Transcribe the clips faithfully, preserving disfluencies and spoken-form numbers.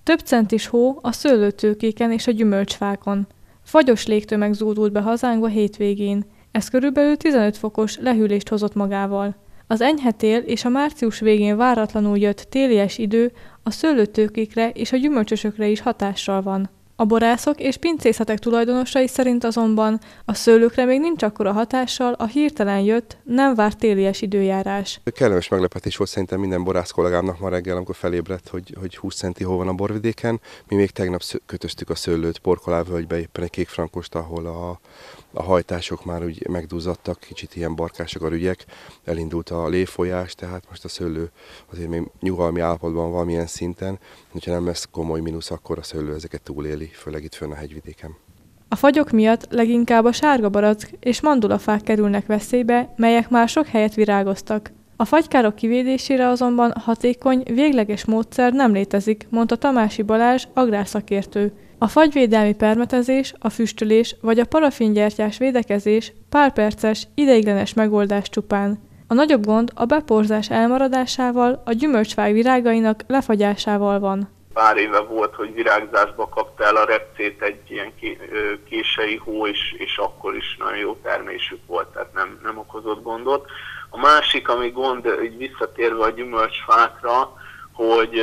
Több centis hó a szőlőtőkéken és a gyümölcsfákon. Fagyos légtömeg zúdult be hazánkba hétvégén. Ez körülbelül tizenöt fokos lehűlést hozott magával. Az enyhe tél és a március végén váratlanul jött télies idő a szőlőtőkékre és a gyümölcsösökre is hatással van. A borászok és pincészetek tulajdonosai szerint azonban a szőlőkre még nincs akkora hatással a hirtelen jött, nem várt télies időjárás. Kellemes meglepetés volt szerintem minden borász kollégámnak ma reggel, amikor felébredt, hogy, hogy húsz centi hó van a borvidéken. Mi még tegnap kötöztük a szőlőt Porkolávölgybe, éppen egy kékfrankost, ahol a, a hajtások már úgy megduzzadtak, kicsit ilyen barkások a rügyek. Elindult a léfolyás, tehát most a szőlő azért még nyugalmi állapotban valamilyen szinten. Hogyha nem lesz komoly mínusz, akkor a szőlő ezeket túléli, főleg itt fönn a hegyvidéken. A fagyok miatt leginkább a sárga barack és mandulafák kerülnek veszélybe, melyek már sok helyet virágoztak. A fagykárok kivédésére azonban hatékony, végleges módszer nem létezik, mondta Tamási Balázs, agrárszakértő. A fagyvédelmi permetezés, a füstölés vagy a parafingyertyás védekezés pár perces, ideiglenes megoldás csupán. A nagyobb gond a beporzás elmaradásával, a gyümölcsfák virágainak lefagyásával van. Pár éve volt, hogy virágzásba kapta el a repcét egy ilyen kései hó, és, és akkor is nagyon jó termésük volt, tehát nem, nem okozott gondot. A másik, ami gond, így visszatérve a gyümölcsfákra, hogy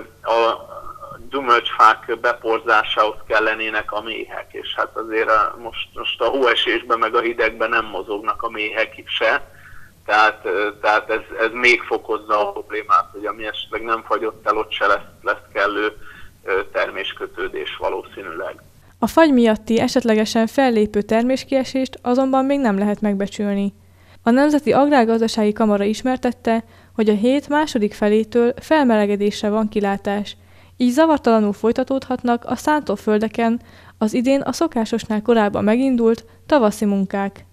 a gyümölcsfák beporzásához kellenének a méhek, és hát azért a, most, most a hóesésben meg a hidegben nem mozognak a méhek se. Tehát, tehát ez, ez még fokozza a problémát, hogy ami esetleg nem fagyott el, ott se lesz, lesz kellő terméskötődés valószínűleg. A fagy miatti esetlegesen fellépő terméskiesést azonban még nem lehet megbecsülni. A Nemzeti Agrárgazdasági Kamara ismertette, hogy a hét második felétől felmelegedésre van kilátás, így zavartalanul folytatódhatnak a szántóföldeken az idén a szokásosnál korábban megindult tavaszi munkák.